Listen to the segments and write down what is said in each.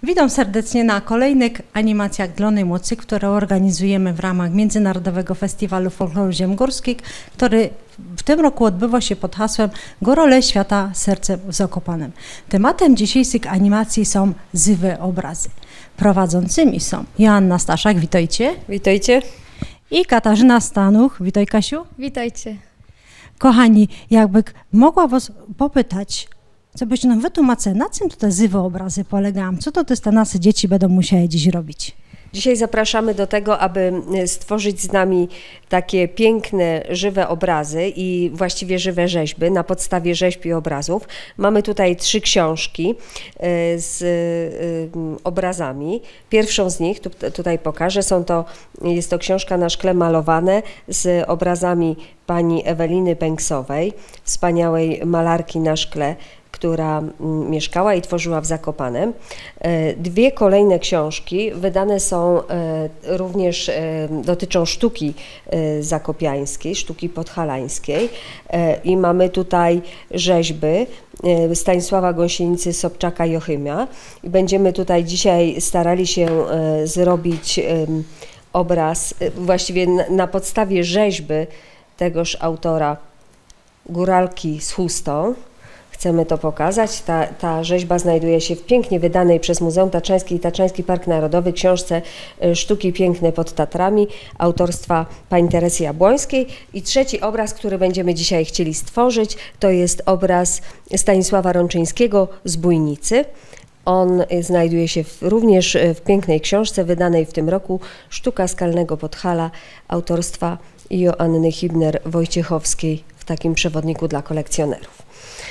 Witam serdecznie na kolejnych animacjach dla najmłodszych, które organizujemy w ramach Międzynarodowego Festiwalu Folkloru Ziem Górskich, który w tym roku odbywa się pod hasłem Górole Świata Sercem w Zakopanem. Tematem dzisiejszych animacji są żywe obrazy. Prowadzącymi są Joanna Staszak, witajcie. Witajcie. I Katarzyna Stanuch, witaj Kasiu. Witajcie. Kochani, jakby mogła was popytać, co byście nam wytłumaczyli, na czym tutaj żywe obrazy polegają? Co to te nasze dzieci będą musiały dziś robić? Dzisiaj zapraszamy do tego, aby stworzyć z nami takie piękne, żywe obrazy i właściwie żywe rzeźby na podstawie rzeźb i obrazów. Mamy tutaj 3 książki z obrazami. Pierwszą z nich, tutaj pokażę, jest to książka na szkle malowane z obrazami pani Eweliny Pęksowej, wspaniałej malarki na szkle, która mieszkała i tworzyła w Zakopanem. 2 kolejne książki wydane są również, dotyczą sztuki zakopiańskiej, sztuki podhalańskiej i mamy tutaj rzeźby Stanisława Gąsienicy, Sobczaka, Jochymia i będziemy tutaj dzisiaj starali się zrobić obraz właściwie na podstawie rzeźby tegoż autora, góralki z chustą. Chcemy to pokazać. Ta rzeźba znajduje się w pięknie wydanej przez Muzeum Tatrzańskie i Tatrzański Park Narodowy książce Sztuki piękne pod Tatrami autorstwa pani Teresy Jabłońskiej. I trzeci obraz, który będziemy dzisiaj chcieli stworzyć, to jest obraz Stanisława Rączyńskiego z Bójnicy. On znajduje się również w pięknej książce wydanej w tym roku Sztuka skalnego Podhala autorstwa Joanny Hibner-Wojciechowskiej w takim przewodniku dla kolekcjonerów.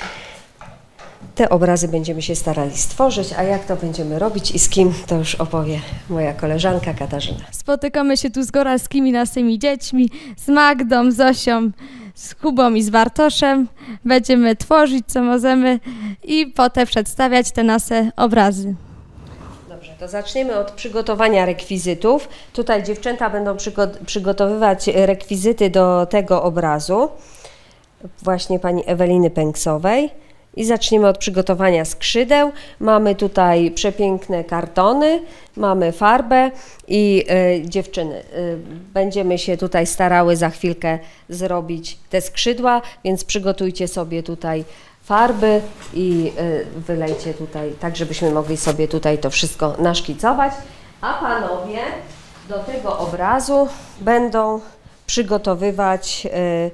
Te obrazy będziemy się starali stworzyć, a jak to będziemy robić i z kim, to już opowie moja koleżanka Katarzyna. Spotykamy się tu z góralskimi naszymi dziećmi, z Magdą, Zosią, z Kubą i z Bartoszem. Będziemy tworzyć, co możemy i potem przedstawiać te nasze obrazy. Dobrze, to zaczniemy od przygotowania rekwizytów. Tutaj dziewczęta będą przygotowywać rekwizyty do tego obrazu, właśnie pani Eweliny Pęksowej. I zaczniemy od przygotowania skrzydeł. Mamy tutaj przepiękne kartony, mamy farbę i dziewczyny, będziemy się tutaj starały za chwilkę zrobić te skrzydła, więc przygotujcie sobie tutaj farby i wylejcie tutaj, tak żebyśmy mogli sobie tutaj to wszystko naszkicować. A panowie do tego obrazu będą przygotowywać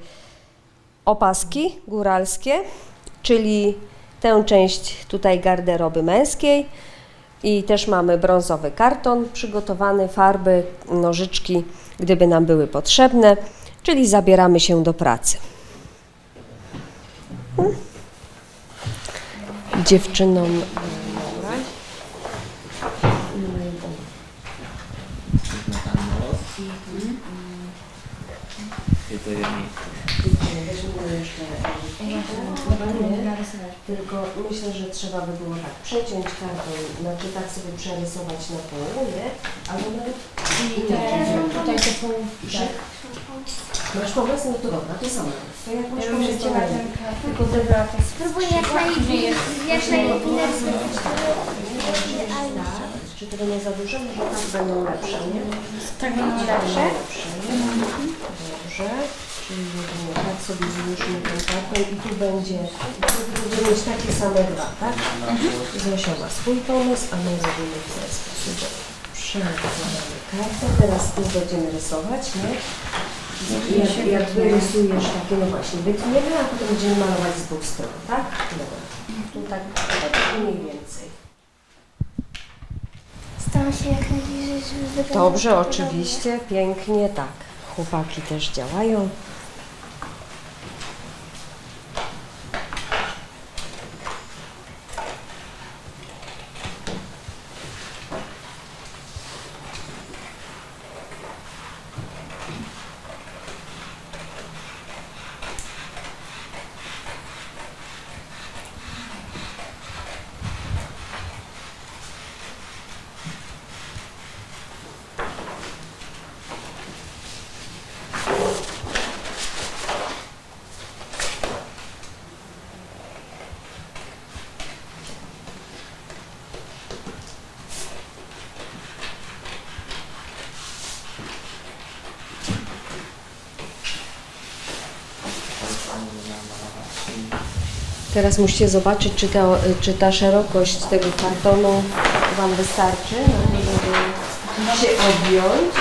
opaski góralskie, czyli tę część tutaj garderoby męskiej i też mamy brązowy karton przygotowany, farby, nożyczki, gdyby nam były potrzebne, czyli zabieramy się do pracy. Dziewczynom tylko myślę, że trzeba by było tak przeciąć karton, znaczy tak sobie przerysować na pół, nie? Albo nawet tutaj to pół, tak? Masz pomysł? No to dobra, to samo. To jak masz pomysł, to tylko dobra. Spróbuj jak najlepiej narysować. Czy tego nie za dużo? Może tak będą lepsze, nie? Tak będą lepsze? Dobrze. Czyli tak sobie złóżmy ten karton i tu będziemy mieć takie same 2, tak? Zosia ma swój pomysł, a my robimy w ten sposób. Przekładamy kartę, teraz tu będziemy rysować, nie? Jak wyrysujesz takie, no właśnie, wytniemy, a potem będziemy malować z 2 stron, tak? Dobra. Tu tak mniej więcej. Staram się jak najbliżej, żeby wyglądało. Dobrze, oczywiście, pięknie, tak. Chłopaki też działają. Teraz musicie zobaczyć, czy ta szerokość tego kartonu Wam wystarczy, żeby się objąć.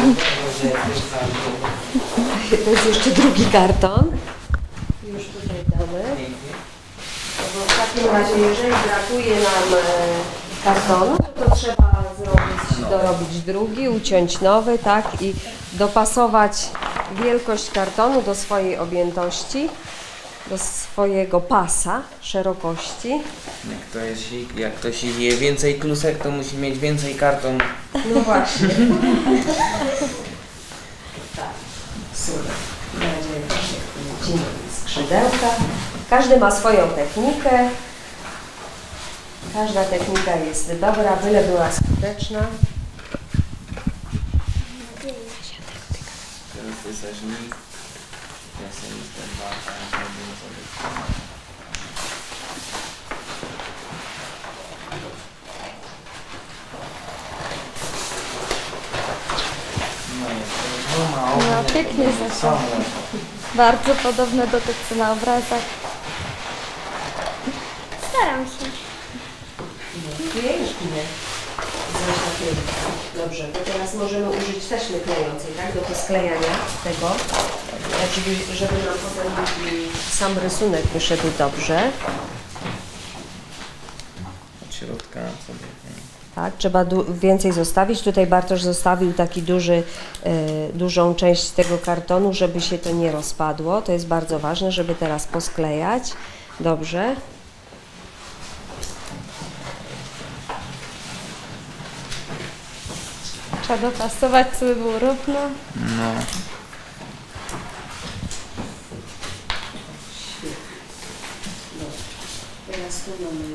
To jest jeszcze drugi karton. Już tutaj damy. Bo w takim razie, jeżeli brakuje nam kartonu, to trzeba dorobić drugi, uciąć nowy, tak, i dopasować wielkość kartonu do swojej objętości, do swojego pasa szerokości. Jak ktoś je więcej klusek, to musi mieć więcej karton. No właśnie. Tak, super. Będzie skrzydełka. Każdy ma swoją technikę. Każda technika jest dobra, byle była skuteczna. Teraz pisać mi. Ja sobie jestem No pięknie Zosia. Bardzo podobne do tych, co na obrazach. Staram się. Pięknie. Dobrze, to teraz możemy użyć taśmy klejącej, tak? Do posklejania tego, żeby nam potem sam rysunek wyszedł dobrze. od środka sobie. Tak, trzeba więcej zostawić. Tutaj Bartosz zostawił taki dużą część tego kartonu, żeby się to nie rozpadło. To jest bardzo ważne, żeby teraz posklejać. Dobrze. Trzeba dopasować, żeby było równo. No. Teraz tu mamy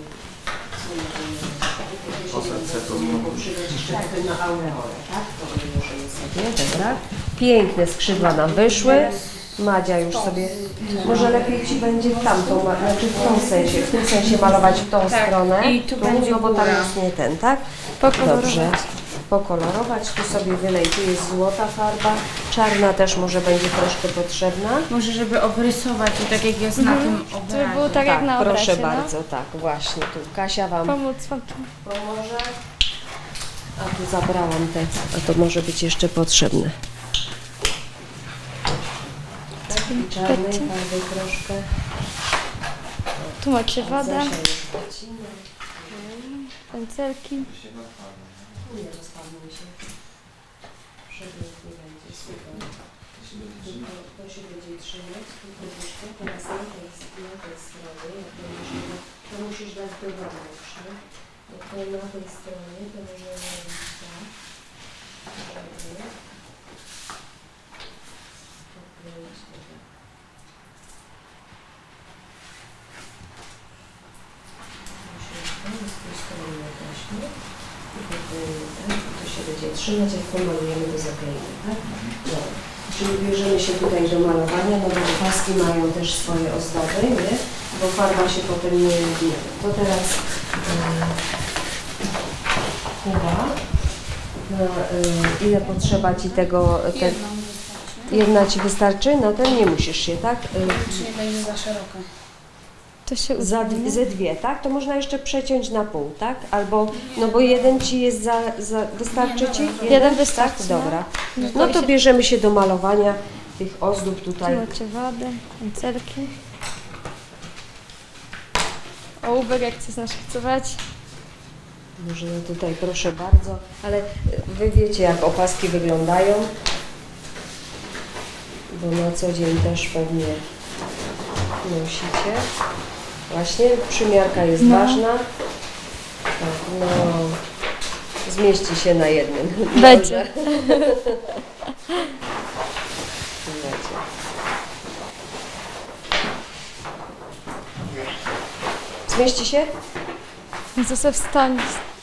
na aureolę, tak? To ułożymy sobie, dobra. Piękne skrzydła nam wyszły. Madzia już sobie, może lepiej Ci będzie w tamtą, znaczy w tym sensie malować w tą stronę. I tu będzie no bo tam góra. jest nie ten, tak? Dobrze. Pokolorować, tu sobie wylej, tu jest złota farba, czarna też może będzie troszkę potrzebna. Może żeby obrysować i tak jak jest na tym Żeby było obrazie. tak jak na obrazie, proszę no. bardzo, tak, właśnie tu Kasia Wam Pomóc Wam. pomoże. A tu zabrałam te, a to może być jeszcze potrzebne. Tak, i czarnej farby troszkę. Tu macie wodę, Zosia jest wycina. pędzelki. Nie rozpadną się. Przebieg nie będzie, super. To się będzie trzymać, tylko jeszcze teraz na tej stronie, jak będziesz, to musisz dać do wody jeszcze. Jak to na tej stronie, to możemy robić tak. Odkleić tego. Z tej strony na taśmie. To się będzie trzymać, jak pomalujemy, to zaklejmy, tak? No. Czyli bierzemy się tutaj do malowania, no bo paski mają też swoje ozdoby, nie? Bo farba się potem nie rozwija. To teraz Kuba, ile potrzeba Ci tego? Jedna Ci wystarczy? No to nie musisz się, tak? Czy nie będzie za szeroko? To się Ze dwie, tak? To można jeszcze przeciąć na pół, tak? Albo, no bo jeden Ci jest wystarczy Ci? Jeden wystarczy, Tak? Dobra. No to bierzemy się do malowania tych ozdób tutaj. Tu macie wodę, pędzelki. Ołówek, jak chcesz naszkicować. Może ja tutaj proszę bardzo, ale Wy wiecie, jak opaski wyglądają, bo na co dzień też pewnie nosicie. Właśnie przymiarka jest ważna. Tak, no, zmieści się na jednym. Będzie. Zmieści się? Co sobie wstać.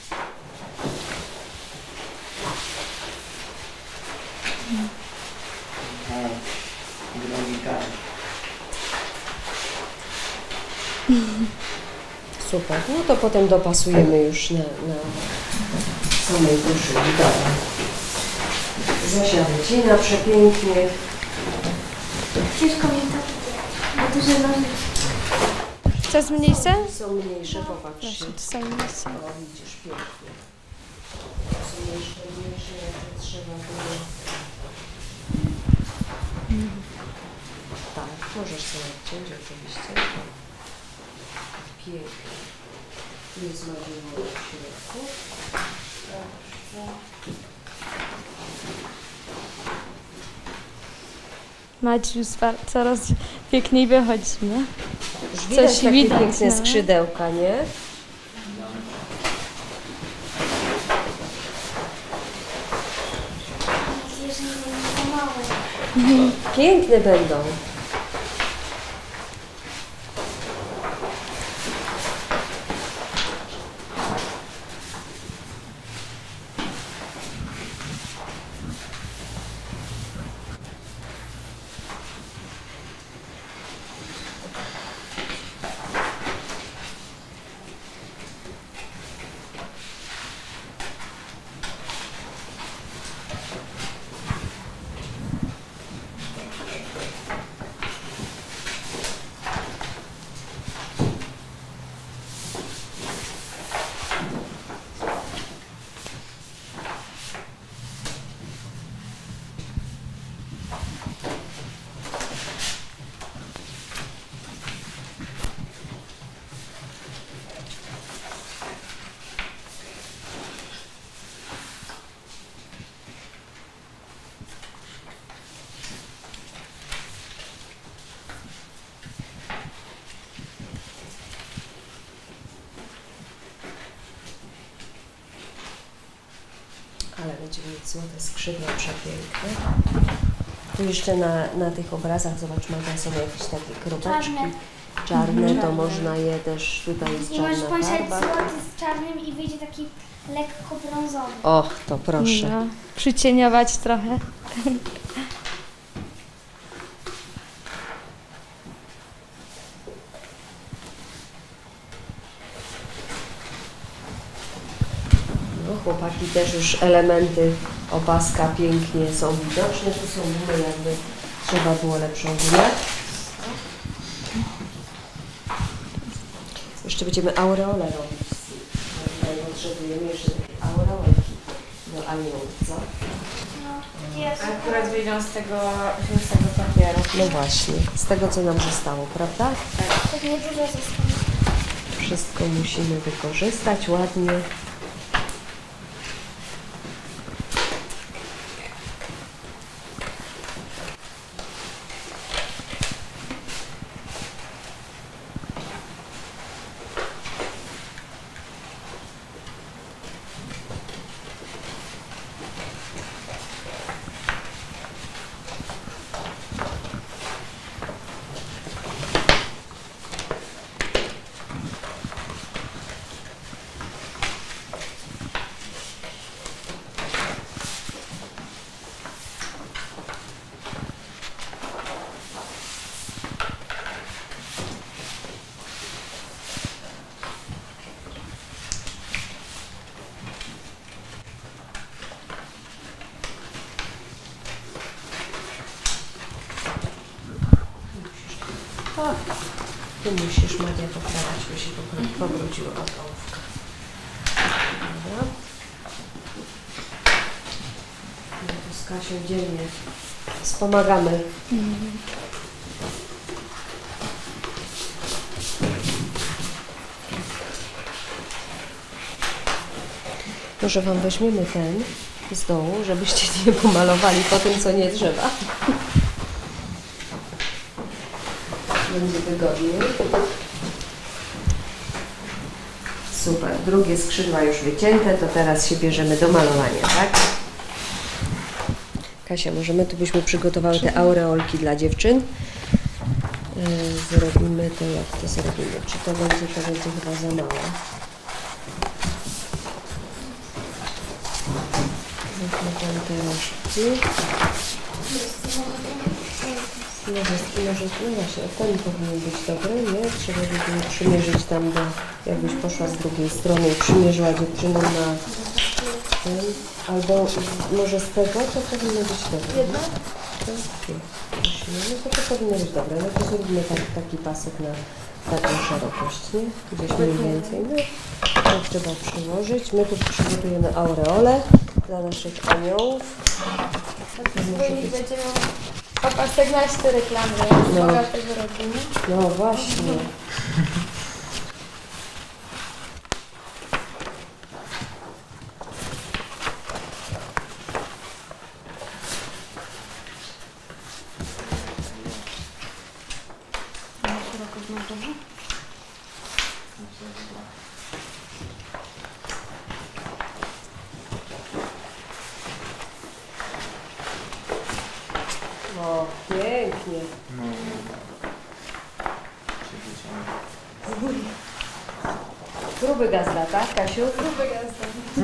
Drogi tak. Super. No to potem dopasujemy już na samej koszuli. Dobra. Zosia wycina przepięknie. Ciężko mi to, bo duże nożyczki. Chcesz mniejsze? Są mniejsze, popatrz. Proszę, to są mniejsze. O, widzisz, pięknie. Są mniejsze, jak trzeba było. Tak, możesz sobie odciąć oczywiście. Pięknie. Nie zmawiło w środku. Maciu, coraz piękniej wychodzi, nie? Już widać takie widać, piękne no. skrzydełka, nie? Mam nadzieję, że nie będzie za małe. Piękne będą. Ale będziemy mieć złote skrzydła przepiękne. Tu jeszcze na tych obrazach, zobacz, Magda, są jakieś takie kropeczki. Czarne, to można je też, tutaj jest I możesz czarna pomieszać farba. złoty z czarnym i wyjdzie taki lekko brązowy. Och, to proszę. No, przycieniować trochę. No, chłopaki też już elementy opaska pięknie są widoczne. Tu są gumy, jakby trzeba było lepszą gumę. Jeszcze będziemy aureole robić. Tutaj potrzebujemy jeszcze takie aureolki do aniołów, co? No, jest. Akurat wyjdą z tego papieru. No właśnie, z tego co nam zostało, prawda? Pewnie dużo zostanie. Wszystko musimy wykorzystać ładnie. Ty musisz, Maria, poprawić, bo się powróciła okołówka. Dobra. No to z Kasią dzielnie wspomagamy. Może Wam weźmiemy ten z dołu, żebyście nie pomalowali po tym, co nie trzeba. Będzie wygodniej. Super. Drugie skrzydła już wycięte, to teraz się bierzemy do malowania, tak? Kasia, może my tu byśmy przygotowały te aureolki dla dziewczyn. Zrobimy to, jak to zrobimy. Czy to będzie chyba za małe. Weźmy tam te rożki. Może, no właśnie, ten powinien być dobry, nie? Trzeba by było przymierzyć tam do, jakbyś poszła z drugiej strony i przymierzyła dziewczyną na ten, albo może z tego, to powinno być dobre. Jedno? No to powinno być dobre, no to zrobimy taki pasek taką szerokość, nie? Gdzieś mniej więcej. No, tak trzeba przyłożyć. My tu przygotujemy aureolę dla naszych aniołów. Będzie miał opasek na 4 reklamy z bogatego rodziny. No właśnie. O, pięknie. No. Gruby gazda, tak, Kasiu? Gruby gazda.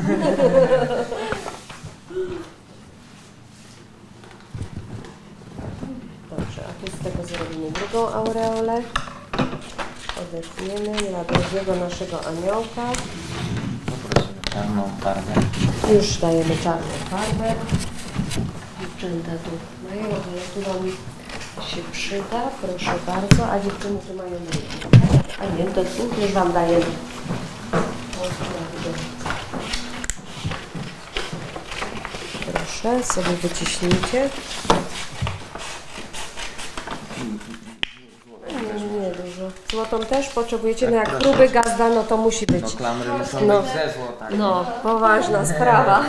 Dobrze, a tu z tego zrobimy drugą aureolę. Odetniemy na drugiego naszego aniołka. Poprosimy czarną farbę. Już dajemy czarną farbę. Dziewczęta tu mają, ale tu wam się przyda, proszę bardzo. A dziewczyny tu mają mniej. A nie, to tu już wam daję. Proszę, sobie wyciśnijcie. Nie dużo. Złotą też potrzebujecie, no jak próby gazda, no to musi być. No klamry muszą No. być ze złota. No, poważna sprawa.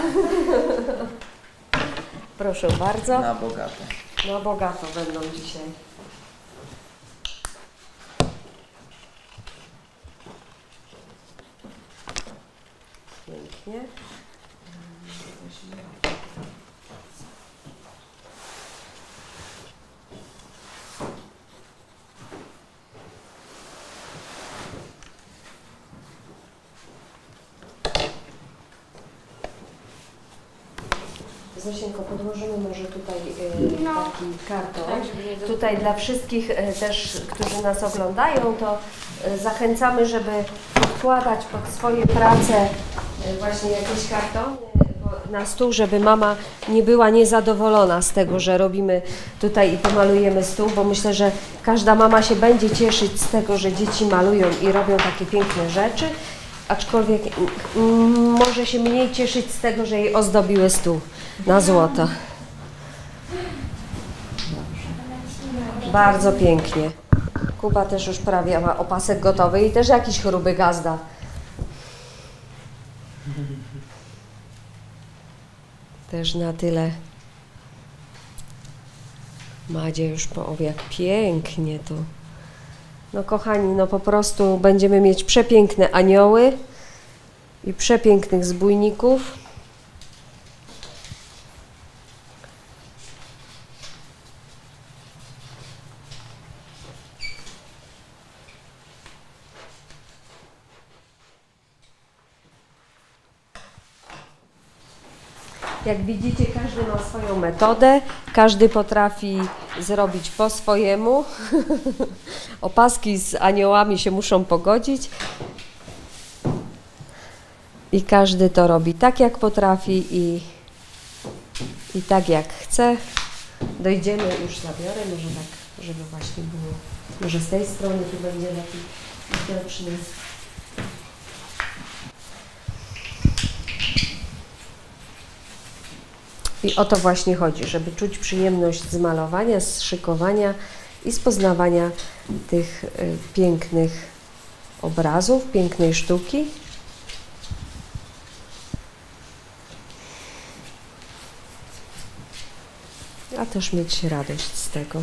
Proszę bardzo. Na bogato. No bogato będą dzisiaj. Pięknie. Zosieńko, podłożymy może tutaj taki karton. Tutaj dla wszystkich też, którzy nas oglądają, to zachęcamy, żeby wkładać pod swoje prace właśnie jakieś kartony na stół, żeby mama nie była niezadowolona z tego, że robimy tutaj i pomalujemy stół, bo myślę, że każda mama się będzie cieszyć z tego, że dzieci malują i robią takie piękne rzeczy, aczkolwiek może się mniej cieszyć z tego, że jej ozdobiły stół na złoto. Bardzo pięknie. Kuba też już prawie ma opasek gotowy i też jakiś chruby gazda. Też na tyle. Madzie już jak pięknie to. No kochani, no po prostu będziemy mieć przepiękne anioły i przepięknych zbójników. Jak widzicie, każdy ma swoją metodę, każdy potrafi zrobić po swojemu. Opaski z aniołami się muszą pogodzić. I każdy to robi tak, jak potrafi i tak, jak chce. Dojdziemy, już zabiorę, może tak, żeby właśnie było. Może z tej strony tu będzie lepiej widoczny. I o to właśnie chodzi, żeby czuć przyjemność z malowania, z szykowania i z poznawania tych pięknych obrazów, pięknej sztuki. A też mieć radość z tego.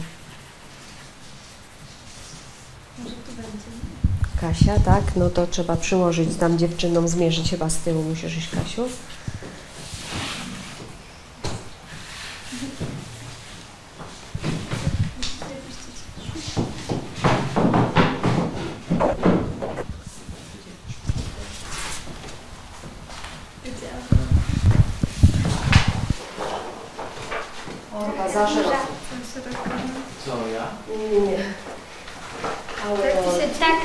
Kasia, tak? No to trzeba przyłożyć tam dziewczynom, zmierzyć chyba z tyłu. Musisz iść, Kasiu. Za szeroko. Co ja? Nie. Ale Tak.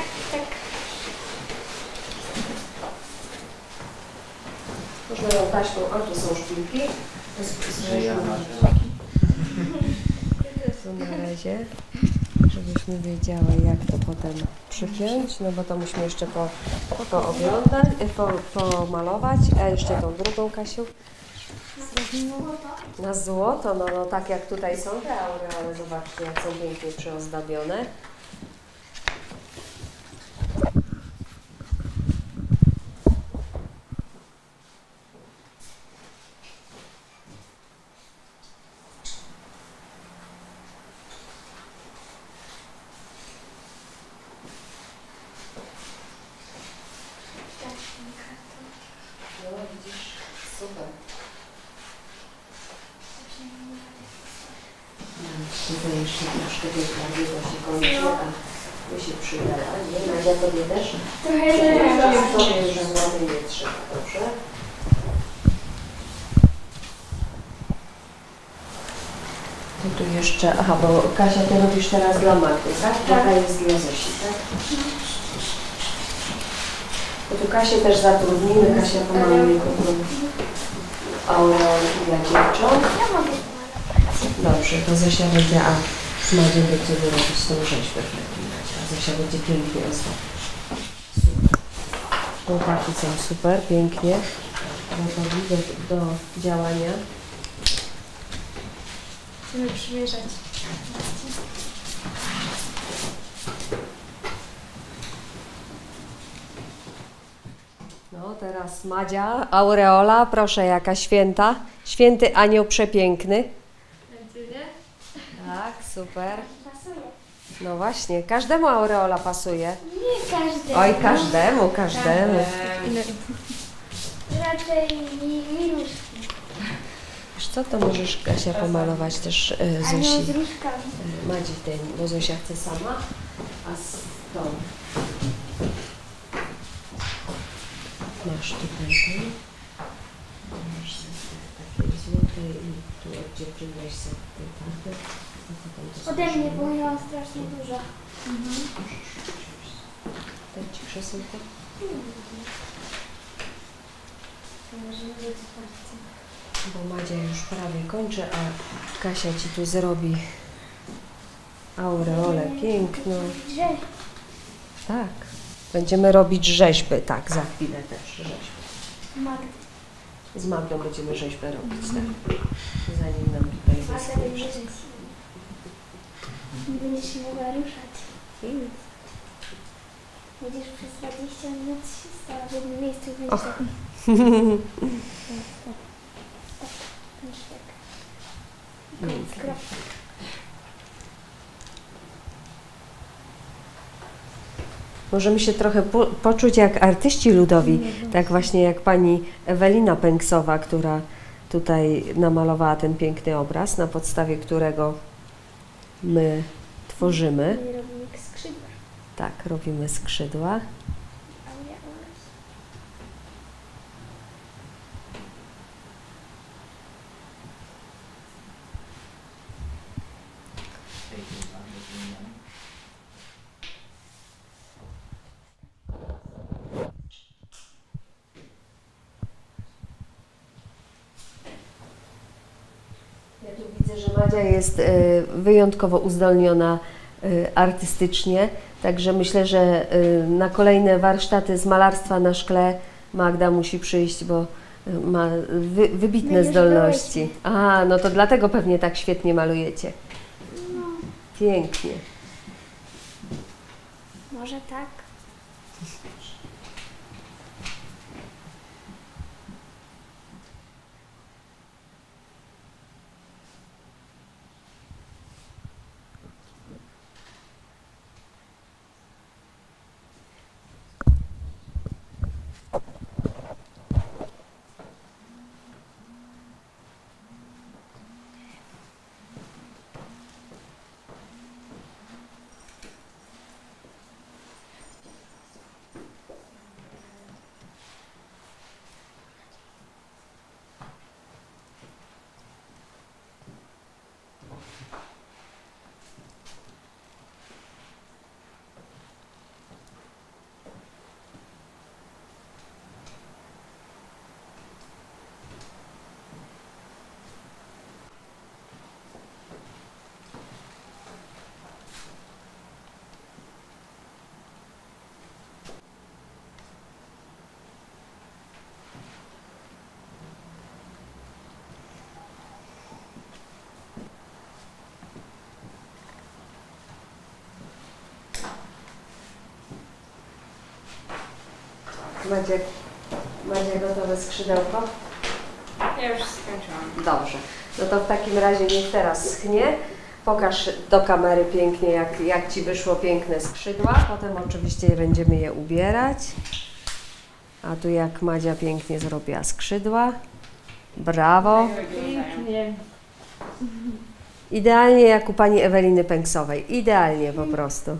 można ją taśmą, a tu są szpilki. To na razie, żebyśmy wiedziały, jak to potem przypiąć, no bo to musimy jeszcze pooglądać, pomalować, a jeszcze tą drugą, Kasiu. Na złoto, no tak jak tutaj są te aureole, zobaczcie, jak są pięknie przyozdobione. No widzisz, super. Tutaj jeszcze troszkę tej bardziej to się kończy, a my się przydała, nie? Nadia, tobie też? Trochę Tobie, że mamy nie trzeba, dobrze? To tu jeszcze, aha, bo Kasia, ty robisz teraz dla Magdy, tak? Taka jest dla Zosi, tak? Bo tu Kasię też zatrudnimy, Kasia pomaluje aureol dla dziewcząt. Ja mogę Dobrze, to Zosia będzie, a z Madzią będziemy robić tą rzeźbę w takim razie, a Zosia będzie pięknie ozdabiać. Super. Chłopaki są super, pięknie gotowi do działania. Chcemy przymierzać. No teraz Madzia, aureola, proszę, jaka święta. Święty anioł przepiękny. Tak, super. pasuje. No właśnie, każdemu aureola pasuje. Nie każdy. Oj, każdemu. Raczej miluszki. Wiesz co, to możesz, Kasia, pomalować też Anioł Zosi. z różkami. Madzi ten, bo Zosia chce sama, a z tą. Masz tutaj ten. Masz takie złote i tu od dziewczyn weź sobie tej karty. Ode mnie, bo ja mam strasznie dużo. Daj ci krzesełko. Bo Madzia już prawie kończy, a Kasia ci tu zrobi aureolę piękną. Drzew. Tak. Będziemy robić rzeźby, tak, za chwilę też rzeźby. Magdy. Z Magdą będziemy rzeźbę robić, tak. Zanim nam tutaj Magda zostanie będzie wszystko. żyć. Nie będziesz się mogła ruszać. Będziesz przez 20 minut stała w jednym miejscu i będziesz tak. Będziesz tak. Koniec, kropka. Możemy się trochę poczuć jak artyści ludowi, tak właśnie jak pani Ewelina Pęksowa, która tutaj namalowała ten piękny obraz, na podstawie którego my tworzymy. My robimy skrzydła. Tak, robimy skrzydła. Aureola. Ja tu widzę, że Madzia jest wyjątkowo uzdolniona artystycznie, także myślę, że na kolejne warsztaty z malarstwa na szkle Magda musi przyjść, bo ma wybitne My już zdolności. A, no to dlatego pewnie tak świetnie malujecie. No, Pięknie. może tak. Macie gotowe skrzydełko? Ja już skończyłam. Dobrze. No to w takim razie niech teraz schnie. Pokaż do kamery pięknie, jak Ci wyszło piękne skrzydła. Potem oczywiście będziemy je ubierać. A tu jak Madzia pięknie zrobiła skrzydła. Brawo. Pięknie. Idealnie jak u pani Eweliny Pęksowej. Idealnie po prostu.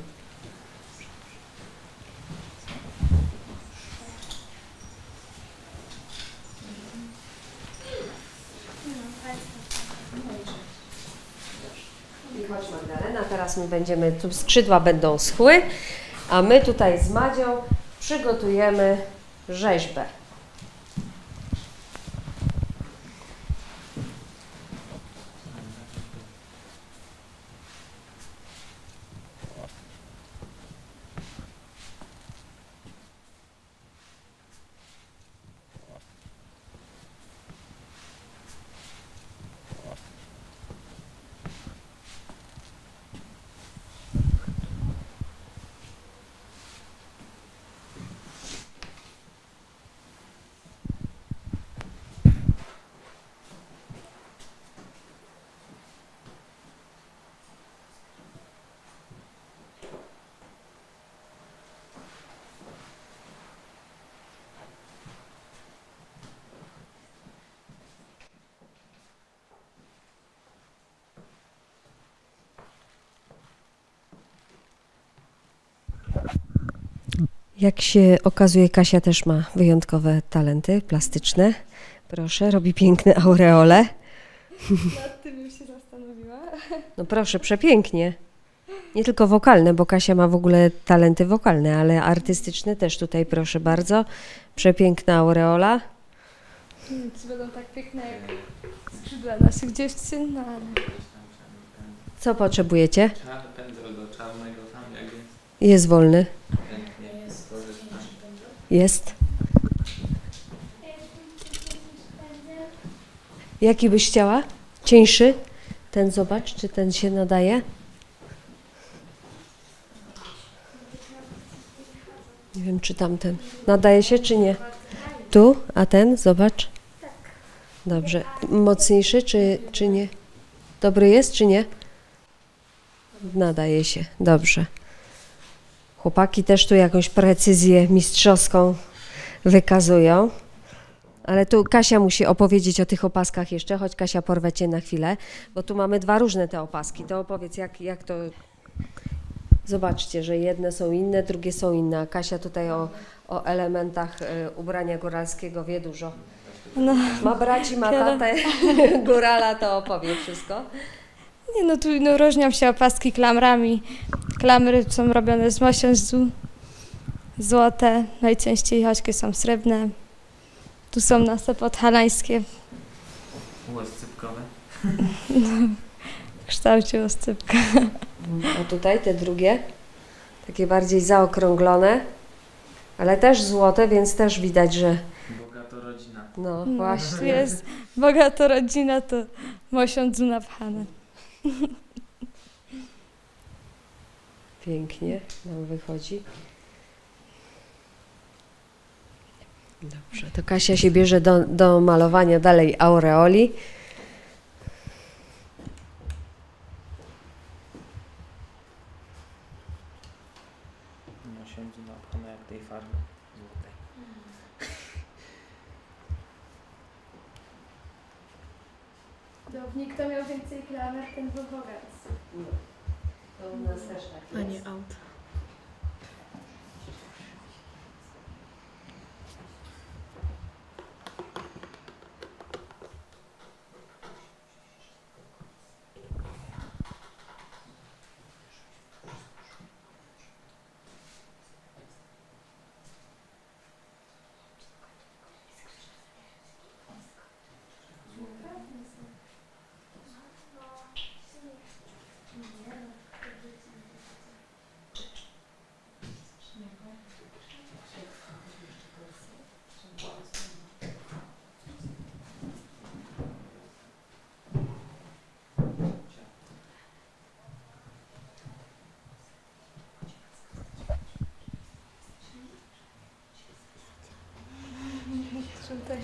I chodź Magdalena, teraz my będziemy, tu skrzydła będą schły, a my tutaj z Madzią przygotujemy rzeźbę. Jak się okazuje, Kasia też ma wyjątkowe talenty plastyczne. Proszę, robi piękne aureole. Nad tym bym się zastanowiła. No proszę, przepięknie. Nie tylko wokalne, bo Kasia ma w ogóle talenty wokalne, ale artystyczne też tutaj, proszę bardzo. Przepiękna aureola. Czy będą tak piękne jak skrzydła naszych dziewczyn, no ale... Co potrzebujecie? Czarny pędzel do czarnego tam jak jest. Jest wolny. Chętnie skorzystam. Jest. Jaki byś chciała? Cieńszy? Ten zobacz, czy ten się nadaje? Nie wiem, czy tamten. Nadaje się, czy nie? Tu? A ten? Zobacz. Dobrze. Mocniejszy, czy nie? Dobry jest, czy nie? Nadaje się. Dobrze. Chłopaki też tu jakąś precyzję mistrzowską wykazują. Ale tu Kasia musi opowiedzieć o tych opaskach jeszcze, choć Kasia porwę cię na chwilę, bo tu mamy dwa różne te opaski. To opowiedz, jak to... Zobaczcie, że jedne są inne, drugie są inne. A Kasia tutaj o elementach ubrania góralskiego wie dużo. No, Ma braci, ma tatę, górala, to opowie wszystko. nie no, tu no, różnią się opaski klamrami. Klamry są robione z mosiądzu, złote, najczęściej choćkie są srebrne. Tu są nasze podhalańskie Łoscypkowe. w kształcie oscypka. A tutaj te drugie, takie bardziej zaokrąglone, ale też złote, więc też widać, że... Bogato rodzina. No Tu właśnie. jest bogata rodzina, to mosiądzu napchane. Pięknie nam wychodzi. Dobrze, to Kasia się bierze do malowania dalej aureoli. Mosiądzu napchane jak tej farby złotej. Downik, kto miał więcej klamer, ten był bogat. To u nas też tak jest. A nie aut.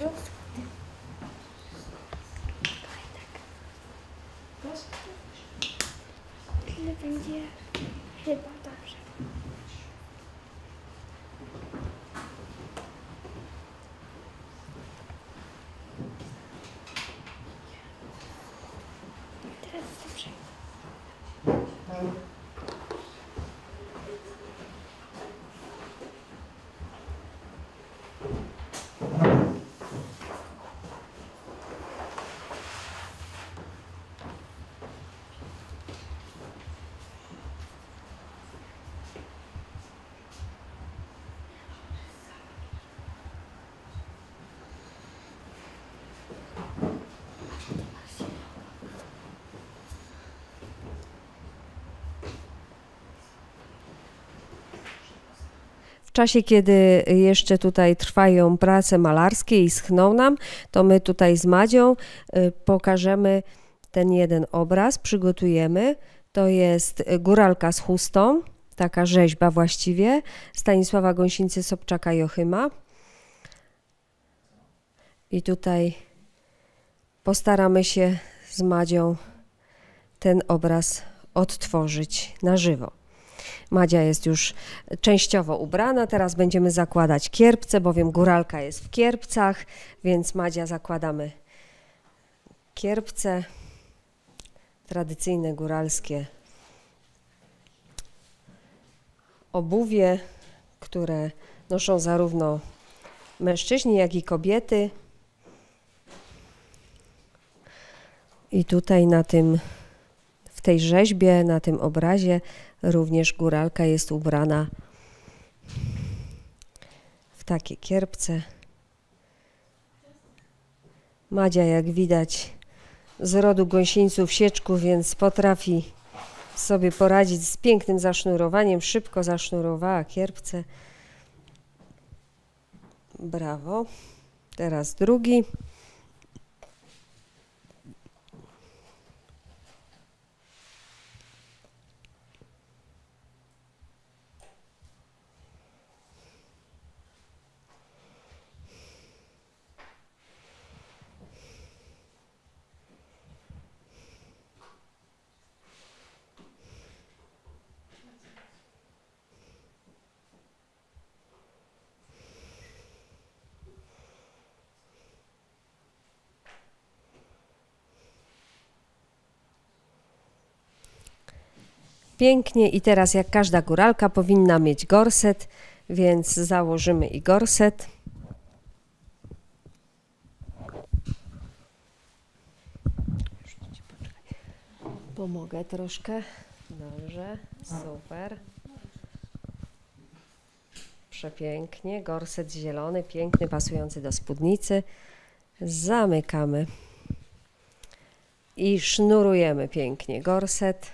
Tyle będzie chyba dobrze. Teraz dobrze. W czasie, kiedy jeszcze tutaj trwają prace malarskie i schną nam, to my tutaj z Madzią pokażemy ten jeden obraz, przygotujemy. To jest góralka z chustą, taka rzeźba właściwie, Stanisława Gąsieńcy-Sobczaka-Jochyma. I tutaj postaramy się z Madzią ten obraz odtworzyć na żywo. Madzia jest już częściowo ubrana, teraz będziemy zakładać kierbce, bowiem góralka jest w kierbcach, więc Madzia zakładamy kierbce, tradycyjne góralskie obuwie, które noszą zarówno mężczyźni, jak i kobiety. I tutaj w tej rzeźbie, na tym obrazie również góralka jest ubrana w takie kierbce. Madzia, jak widać, z rodu gąsieńców sieczków, więc potrafi sobie poradzić z pięknym zasznurowaniem. Szybko zasznurowała kierbce. Brawo. Teraz drugi. Pięknie i teraz jak każda góralka powinna mieć gorset, więc założymy i gorset. Pomogę troszkę. Dobrze, super. Przepięknie, gorset zielony, piękny, pasujący do spódnicy. Zamykamy i sznurujemy pięknie gorset.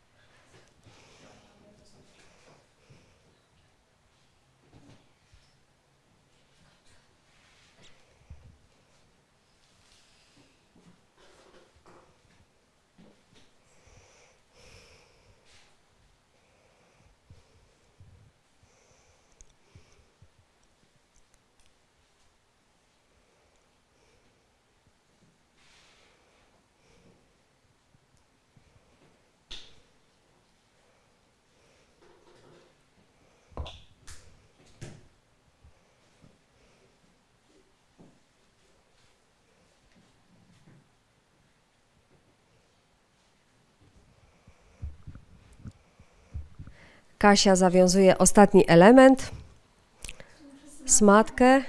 Kasia zawiązuje ostatni element, smatkę.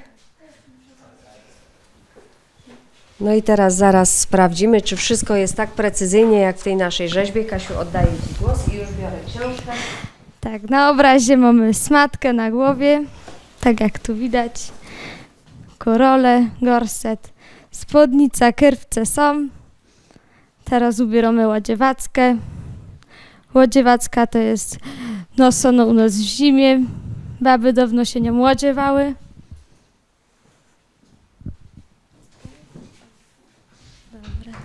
No i teraz zaraz sprawdzimy, czy wszystko jest tak precyzyjnie, jak w tej naszej rzeźbie. Kasiu, oddaję Ci głos i już biorę książkę. Tak, na obrazie mamy smatkę na głowie, tak jak tu widać. Korole, gorset, spódnica, kierpce są. Teraz ubieramy łodziewackę. Łodziewacka to jest nosono u nas w zimie. Baby dawno się nią łodziewały. Dobra.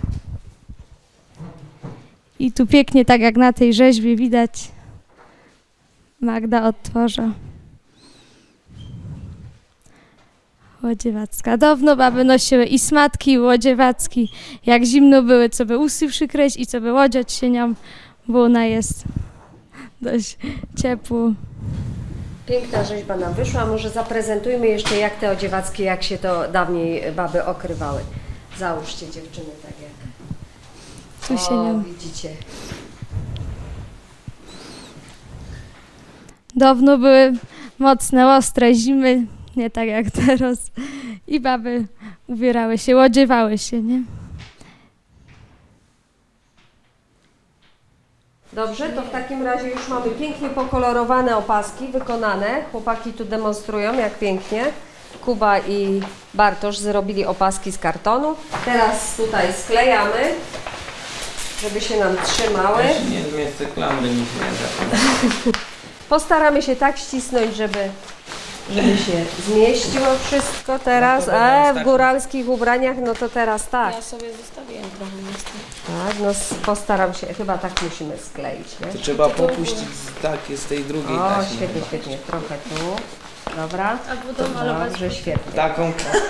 I tu pięknie, tak jak na tej rzeźbie widać, Magda odtworza łodziewacka. Dawno baby nosiły i smatki, i łodziewacki. Jak zimno były, co by usy przykryć i co by łodziać się nią, bo ona jest dość ciepło. Piękna rzeźba nam wyszła. Może zaprezentujmy jeszcze, jak te odziewackie, jak się to dawniej baby okrywały. Załóżcie dziewczyny tak jak. Tu się nią. Widzicie. Dawno były mocne, ostre zimy, nie tak jak teraz. I baby ubierały się, odziewały się, nie? Dobrze, to w takim razie już mamy pięknie pokolorowane opaski wykonane. Chłopaki tu demonstrują, jak pięknie. Kuba i Bartosz zrobili opaski z kartonu. Teraz tutaj sklejamy, żeby się nam trzymały. Nie zmieszczę klamry, mi się nie da. Postaramy się tak ścisnąć, żeby się zmieściło wszystko teraz. W góralskich ubraniach, no to teraz tak. Ja sobie zostawiłem trochę miejsca. Tak, no postaram się, chyba tak musimy skleić, nie? To trzeba popuścić z tej drugiej O, taśmy. świetnie, świetnie, trochę tu. Dobra. Albo domalować. Dobrze, świetnie. Taką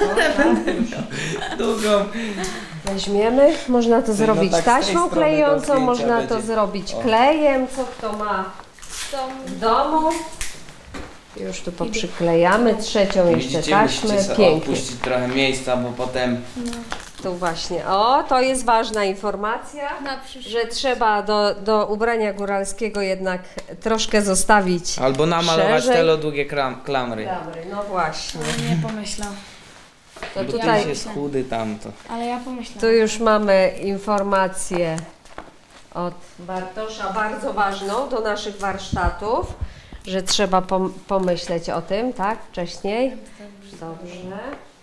długą. Weźmiemy, można to zrobić tak z tej taśmą strony do klejącą, zdjęcia można to będzie. zrobić klejem, co kto ma w domu. Już tu poprzyklejamy, trzecią jeszcze Widzicie, taśmę, musicie sobie pięknie. odpuścić trochę miejsca, bo potem Tu właśnie, o, to jest ważna informacja, że trzeba do ubrania góralskiego jednak troszkę zostawić albo namalować szerzej. te długie klamry. Dobry, no właśnie. Nie pomyślał. To Bo tutaj, ty jest chudy tamto. Ale ja pomyślałam. tu już mamy informację od Bartosza, bardzo ważną do naszych warsztatów, że trzeba pomyśleć o tym, tak, wcześniej. Dobrze.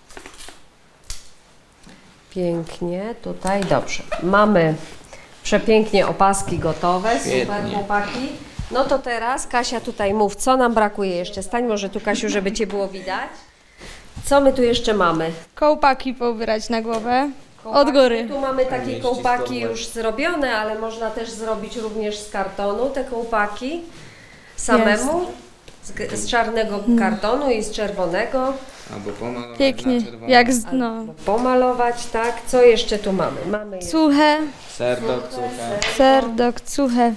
Pięknie, tutaj, dobrze. Mamy przepięknie opaski gotowe, super Świetnie. chłopaki. No to teraz, Kasia, tutaj mów, co nam brakuje jeszcze? Stań może tu, Kasiu, żeby Cię było widać. Co my tu jeszcze mamy? Kołpaki poubierać na głowę. Kołpaki. Od góry. Tu mamy takie Mieści kołpaki stopę. już zrobione, ale można też zrobić również z kartonu te kołpaki samemu. Z czarnego kartonu i z czerwonego. Albo pomalować Pięknie, na czerwono. jak no. Pomalować, tak. Co jeszcze tu mamy? Mamy jeszcze Suche, Serdok, cuchę. serdok, suche.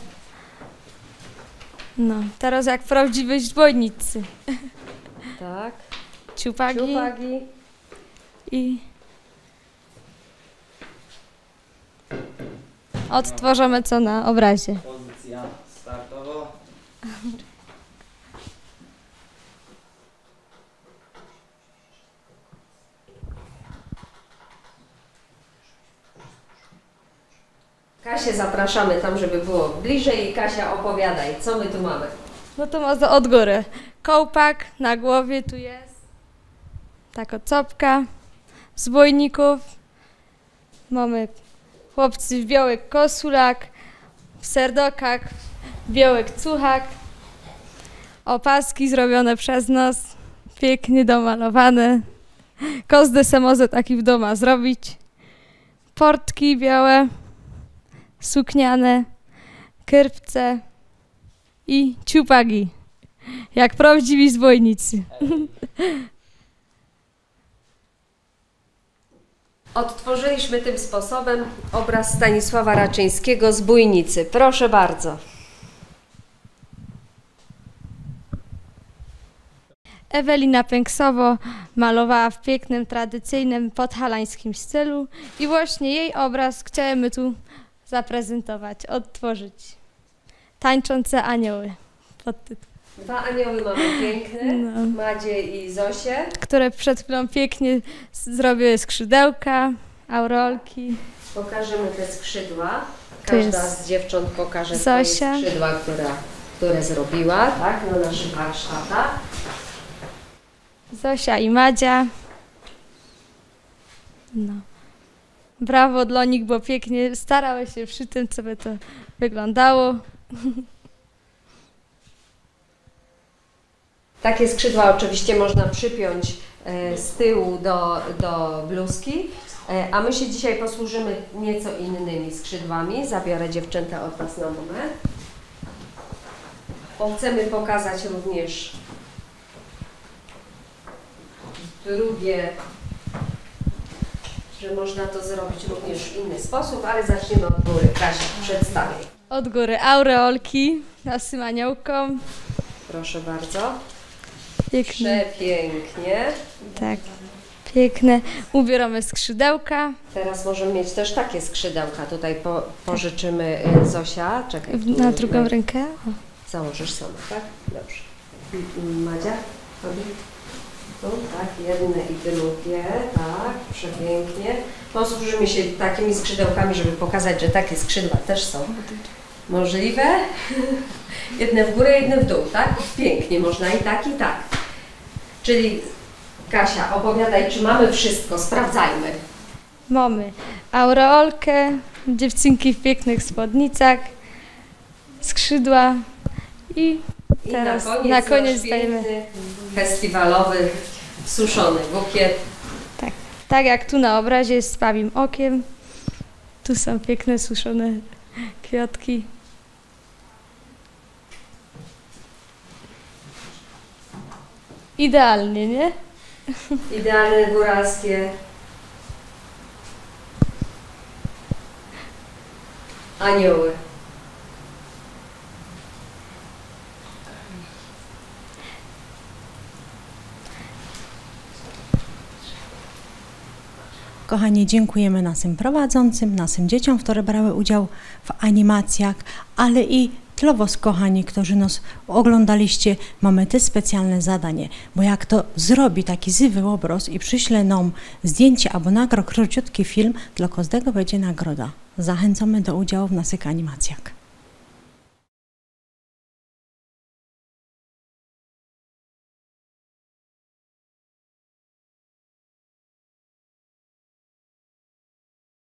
No, teraz jak prawdziwe zbojnicy. tak. Ciupagi Ciupagi. i odtworzymy co na obrazie. Pozycja startowa. Kasię zapraszamy tam, żeby było bliżej i Kasia opowiadaj, co my tu mamy. No to może od góry. Kołpak na głowie tu jest. Taka czopka. Zbojników. Mamy chłopcy w białych koszulach, w serdokach, białych cuchach. Opaski zrobione przez nas. Pięknie domalowane. Każdy se może taki w domu zrobić. Portki białe, sukniane, kyrpce i ciupagi. Jak prawdziwi zbojnicy. Odtworzyliśmy tym sposobem obraz Stanisława Raczyńskiego Zbójnicy. Proszę bardzo. Ewelina Pęksowo malowała w pięknym, tradycyjnym, podhalańskim stylu i właśnie jej obraz chcieliśmy tu zaprezentować, odtworzyć. Tańczące anioły. Podtytuł. Dwa anioły mamy piękne, Madzie i Zosię. Które przed chwilą pięknie zrobiły skrzydełka, aurolki. Pokażemy te skrzydła. Tu Każda jest z dziewcząt pokaże swoje Zosia. skrzydła, które zrobiła, tak, na naszych warsztatach. Zosia i Madzia. No. Brawo dla nich, bo pięknie starały się przy tym, co by to wyglądało. Takie skrzydła oczywiście można przypiąć z tyłu do bluzki, a my się dzisiaj posłużymy nieco innymi skrzydłami. Zabiorę dziewczęta od Was na moment. Bo chcemy pokazać również drugie, że można to zrobić również w inny sposób, ale zaczniemy od góry. Kasia, przedstawiaj. Od góry aureolki naszym aniołkom. Proszę bardzo. Piękne. Przepięknie. Tak, piękne. Ubieramy skrzydełka. Teraz możemy mieć też takie skrzydełka. Tutaj pożyczymy Zosia. Czekaj. Na drugą rękę. O. Założysz sama, tak? Dobrze. Madzia? Robi? Tu, tak, jedne i drugie, tak, przepięknie. Posłużymy się takimi skrzydełkami, żeby pokazać, że takie skrzydła też są możliwe. Jedne w górę, jedne w dół, tak? Pięknie, można i tak, i tak. Czyli Kasia, opowiadaj, czy mamy wszystko, sprawdzajmy. Mamy aureolkę, dziewczynki w pięknych spódnicach, skrzydła i teraz na koniec dajemy. Festiwalowy, suszony bukiet. Tak, tak jak tu na obrazie jest z pawim okiem. Tu są piękne suszone kwiatki. Idealnie, nie? Idealne góralskie anioły. Kochani, dziękujemy naszym prowadzącym, naszym dzieciom, które brały udział w animacjach, ale i dla was, kochani, którzy nas oglądaliście, mamy też specjalne zadanie, bo jak to zrobi taki żywy obraz i przyśle nam zdjęcie albo nagra króciutki film, dla każdego będzie nagroda. Zachęcamy do udziału w naszych animacjach.